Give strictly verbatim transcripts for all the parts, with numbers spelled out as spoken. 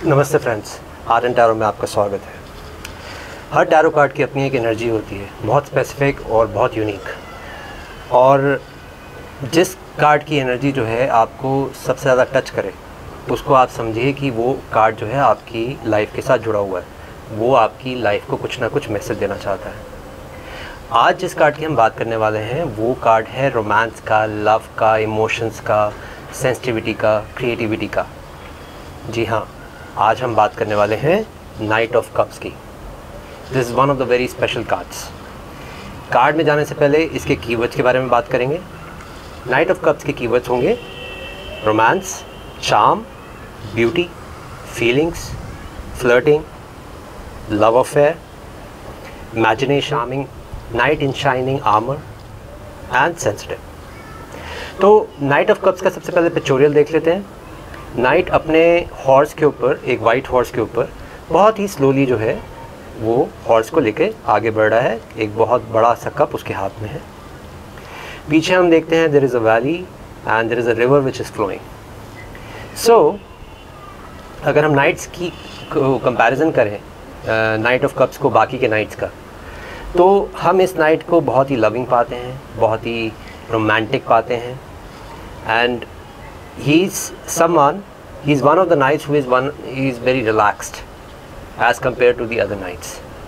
नमस्ते friends, are N tarot में आपका स्वागत है। हर टैरो कार्ड की अपनी एक एनर्जी होती है, बहुत स्पेसिफिक और बहुत यूनिक। और जिस कार्ड की एनर्जी जो है आपको सबसे ज़्यादा टच करे, उसको आप समझिए कि वो कार्ड जो है आपकी लाइफ के साथ जुड़ा हुआ है, वो आपकी लाइफ को कुछ ना कुछ मैसेज देना चाहता है। आज जिस कार्ड की हम बात करने वाले हैं वो कार्ड है रोमांस का, लव का, इमोशंस का, सेंसिटिविटी का, क्रिएटिविटी का। जी हाँ, आज हम बात करने वाले हैं नाइट ऑफ कप्स की। This is one of the very special cards. Card में जाने से पहले इसके कीवर्ड्स के बारे में बात करेंगे। नाइट ऑफ कप्स के कीवर्ड्स होंगे romance, charm, beauty, feelings, flirting, love affair, imagination, charming, knight in shining armour and sensitive. तो नाइट ऑफ कप्स का सबसे पहले पिक्चोरियल देख लेते हैं। नाइट अपने हॉर्स के ऊपर, एक वाइट हॉर्स के ऊपर बहुत ही स्लोली जो है वो हॉर्स को लेके आगे बढ़ रहा है। एक बहुत बड़ा सा कप उसके हाथ में है। पीछे हम देखते हैं there is a valley and there is a river which is flowing. So अगर हम नाइट्स की कंपैरिजन करें नाइट ऑफ कप्स को बाकी के नाइट्स का, तो हम इस नाइट को बहुत ही लविंग पाते हैं, बहुत ही रोमांटिक पाते हैं। And he is someone, he is one of the knights who is one, he is very relaxed as compared to the other knights.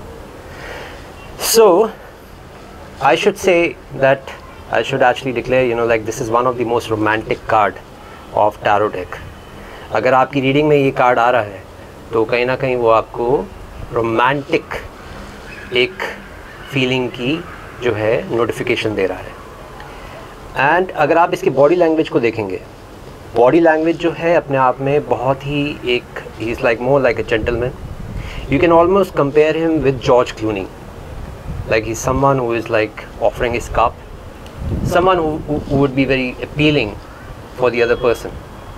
So I should say that I should actually declare, you know, like this is one of the most romantic card of tarot deck. अगर आपकी reading में ये card आ रहा है तो कहीं ना कहीं वो आपको रोमांटिक एक फीलिंग की जो है नोटिफिकेशन दे रहा है। एंड अगर आप इसकी बॉडी लैंग्वेज को देखेंगे, बॉडी लैंग्वेज जो है अपने आप में बहुत ही एक, he is like more like a gentleman. You can almost compare him with George Clooney, like he is someone who is like offering his cup, someone who would be very appealing for the other person.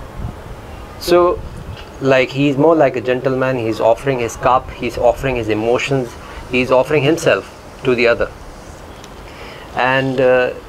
So like he is more like a gentleman, he is offering his cup, he is offering his emotions, he is offering himself to the other. And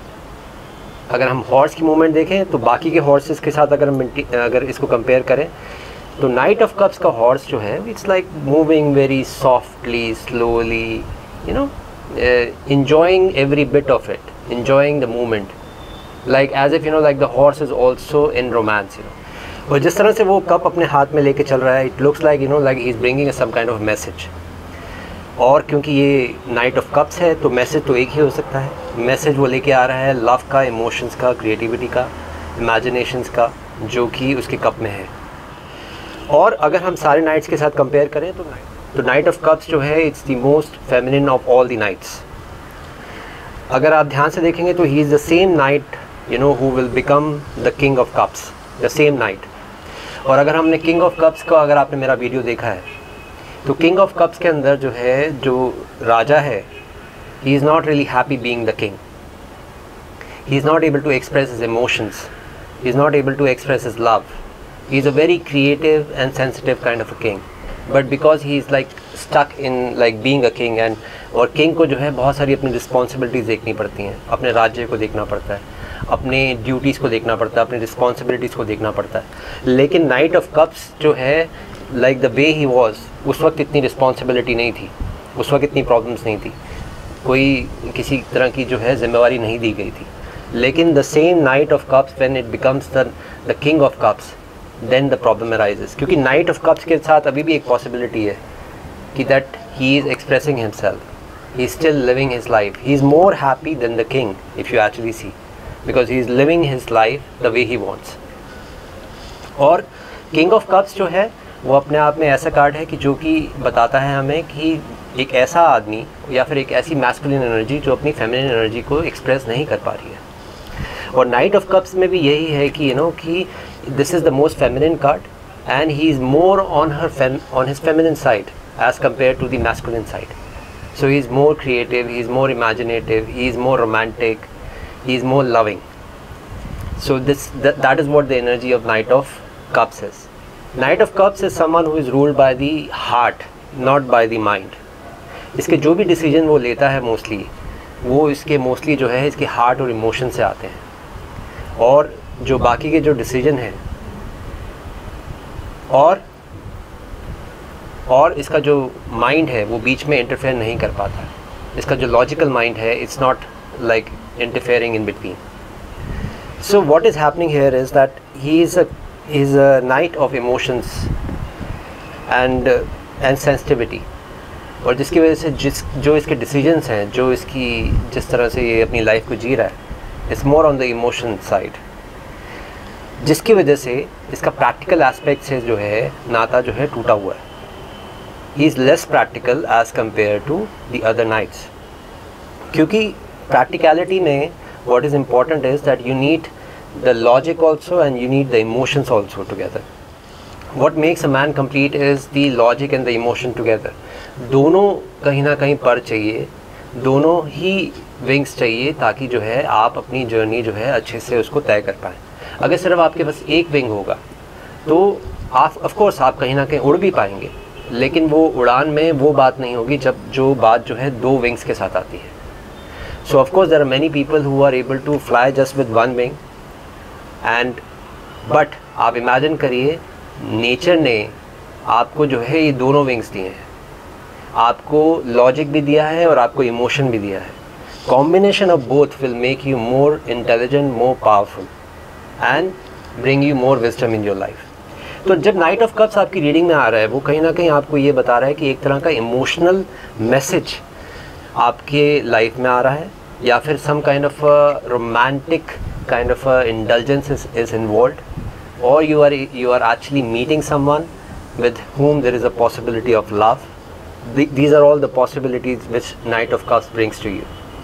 अगर हम horse की movement देखें तो बाकी के horses के साथ अगर हम अगर इसको कंपेयर करें तो नाइट ऑफ कप्स का हॉर्स जो है it's like moving very softly, slowly, you know, enjoying every bit of it, enjoying the movement, like as if you know like the horse is also in romance, you know। और जिस तरह से वो cup अपने हाथ में लेके चल रहा है, it looks like you know like he is bringing us some kind of message। और क्योंकि ये नाइट ऑफ कप्स है तो मैसेज तो एक ही हो सकता है। मैसेज वो लेके आ रहा है लव का, इमोशंस का, क्रिएटिविटी का, इमेजिनेशंस का, जो कि उसके कप में है। और अगर हम सारे नाइट्स के साथ कंपेयर करें तो तो नाइट ऑफ कप्स जो है it's the most feminine of all the knights. अगर आप ध्यान से देखेंगे तो he is the same knight you know who will become the king of cups, the same knight. और अगर हमने किंग ऑफ कप्स का, अगर आपने मेरा वीडियो देखा है तो किंग ऑफ कप्स के अंदर जो है, जो राजा है, he is not really happy being the king. He is not able to express his emotions. He is not able to express his love. He is a very creative and sensitive kind of a king. But because he is like stuck in like being a king, and और king को जो है बहुत सारी अपनी responsibilities देखनी पड़ती हैं, अपने राज्य को देखना पड़ता है, अपने ड्यूटीज़ को देखना पड़ता है, अपनी रिस्पॉन्सिबिलिटीज़ को देखना पड़ता है। लेकिन नाइट ऑफ कप्स जो है, like the way he was, उस वक्त इतनी रिस्पॉन्सिबिलिटी नहीं थी, उस वक्त इतनी प्रॉब्लम्स नहीं थी, कोई किसी तरह की जो है जिम्मेवारी नहीं दी गई थी। लेकिन the same knight of cups when it becomes the the king of cups, then the problem arises. क्योंकि नाइट ऑफ कप्स के साथ अभी भी एक पॉसिबिलिटी है कि that he is expressing himself, he is still living his life, he is more happy than the king if you actually see, because he is living his life the way he wants. और king of cups जो है वो अपने आप में ऐसा card है कि जो कि बताता है हमें कि एक ऐसा आदमी या फिर एक ऐसी मैस्कुलिन एनर्जी जो अपनी फेमिनिन एनर्जी को एक्सप्रेस नहीं कर पा रही है। और नाइट ऑफ कप्स में भी यही है कि यू नो कि this is the most feminine card and he is more on her on his feminine side as compare to the masculine side. So he is more creative, he is more imaginative, he is more romantic, he is more loving. So this that is what the energy of knight of cups is. Knight of cups is someone who is ruled by the heart, not bye the mind. इसके जो भी decision वो लेता है mostly, वो इसके mostly जो है इसके हार्ट और इमोशन से आते हैं। और जो बाकी के जो डिसीजन हैं और और इसका जो माइंड है वो बीच में इंटरफेयर नहीं कर पाता है. इसका जो लॉजिकल माइंड है, it's not like interfering in between. So what is happening here is that he is a is a knight of emotions and and sensitivity. और जिसकी वजह से जिस जो इसके डिसीजंस हैं, जो इसकी जिस तरह से ये अपनी लाइफ को जी रहा है, it's more on the emotion side, जिसकी वजह से इसका प्रैक्टिकल एस्पेक्ट से जो है नाता जो है टूटा हुआ है. He is less practical as compare to the other knights. क्योंकि प्रैक्टिकलिटी में what is important is that you need the logic also and you need the emotions also together. What makes a man complete is the logic and the emotion together. दोनों कहीं ना कहीं पर चाहिए, दोनों ही wings चाहिए ताकि जो है आप अपनी जर्नी जो है अच्छे से उसको तय कर पाएँ. अगर सिर्फ आपके पास एक विंग होगा तो आप ऑफ कोर्स आप कहीं ना कहीं उड़ भी पाएंगे, लेकिन वो उड़ान में वो बात नहीं होगी जब जो बात जो है दो विंग्स के साथ आती है. So of course there are many people who are able to fly just with one wing, and but आप इमेजिन करिए नेचर ने आपको जो है ये दोनों विंग्स दिए हैं. आपको लॉजिक भी दिया है और आपको इमोशन भी दिया है. Combination of both will make you more intelligent, more powerful and bring you more wisdom in your life. तो जब नाइट ऑफ कप्स आपकी रीडिंग में आ रहा है, वो कहीं ना कहीं आपको ये बता रहा है कि एक तरह का इमोशनल मैसेज आपके लाइफ में आ रहा है, या फिर some kind of a romantic kind of a indulgence is, is involved, or you are you are actually meeting someone with whom there is a possibility of love. The, these are all the possibilities which Knight of Cups brings to you.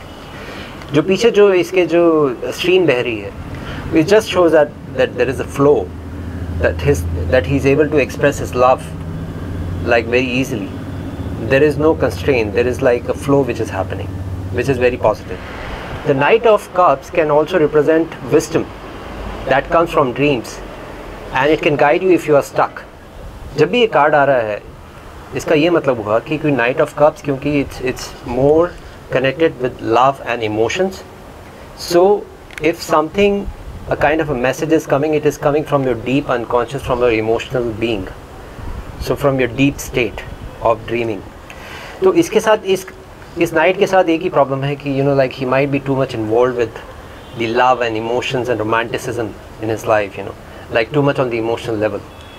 जो पीछे जो इसके जो stream बह रही है, it just shows that that there is a flow, that his that he is able to express his love like very easily. There is no constraint. There is like a flow which is happening, which is very positive. The Knight of Cups can also represent wisdom that comes from dreams, and it can guide you if you are stuck. जब भी ये card आ रहा है, इसका ये मतलब हुआ कि कोई Knight of Cups, क्योंकि it's it's more connected with love and emotions. So if something, a kind of a message is coming, it is coming from your deep unconscious, from your emotional being, so from your deep state of dreaming. तो इसके साथ इस इस night के साथ एक ही problem है कि you know like he might be too much involve with the love and emotions and romanticism in his life, you know like too much on the emotional level.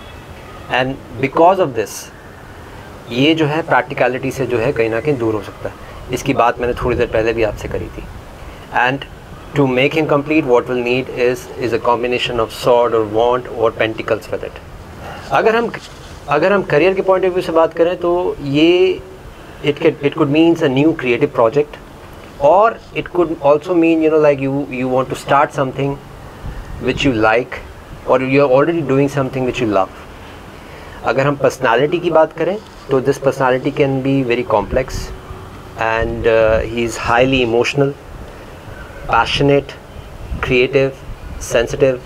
And because of this ये जो है practicality से जो है कहीं ना कहीं दूर हो सकता है. इसकी बात मैंने थोड़ी देर पहले भी आपसे करी थी. And to make him complete what will need is is a combination of sword और वॉन्ड और पेंटिकल्स विद इट. अगर हम अगर हम करियर के पॉइंट ऑफ व्यू से बात करें तो ये it could it could means a new creative project, or it could also mean you know like you you want to start something which you like, or you're already doing something which you love. अगर हम personality की बात करें तो this personality can be very complex, and uh, he is highly emotional, passionate, creative, sensitive,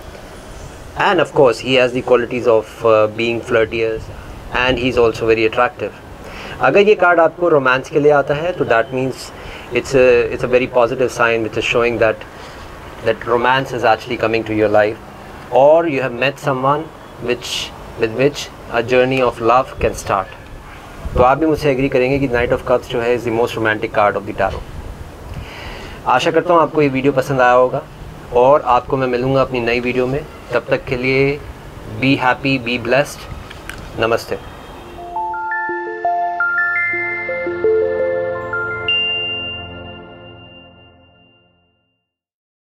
and of course he has the qualities of uh, being flirtatious, and he's also very attractive. अगर ये card आपको romance के लिए आता है तो that means it's it's a very positive sign which is showing that that romance is actually coming to your life, और you have met someone which with which a journey of love can start. तो आप भी मुझसे agree करेंगे कि night of cups जो है is the most romantic card of the tarot. आशा करता हूँ आपको ये वीडियो पसंद आया होगा, और आपको मैं मिलूँगा अपनी नई वीडियो में. तब तक के लिए बी हैप्पी, बी ब्लेस्ड. नमस्ते.